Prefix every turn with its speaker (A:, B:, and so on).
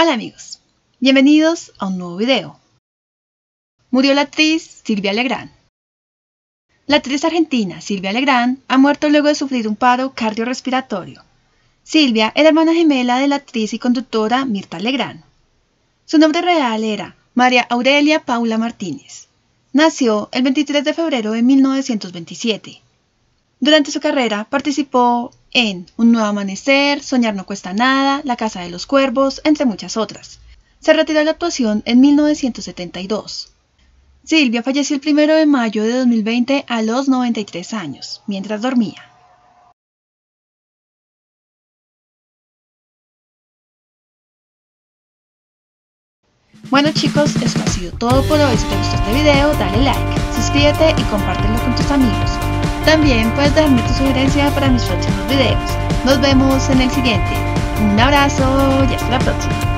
A: Hola amigos, bienvenidos a un nuevo video. Murió la actriz Sylvia Legrand. La actriz argentina Sylvia Legrand ha muerto luego de sufrir un paro cardiorrespiratorio. Sylvia era hermana gemela de la actriz y conductora Mirtha Legrand. Su nombre real era María Aurelia Paula Martínez. Nació el 23 de febrero de 1927. Durante su carrera participó en Un nuevo amanecer, Soñar no cuesta nada, La casa de los cuervos, entre muchas otras. Se retiró de la actuación en 1972. Sylvia falleció el 1 de mayo de 2020 a los 93 años, mientras dormía. Bueno chicos, esto ha sido todo por hoy. Si te gustó este video, dale like, suscríbete y compártelo con tus amigos. También puedes dejarme tu sugerencia para mis próximos videos. Nos vemos en el siguiente. Un abrazo y hasta la próxima.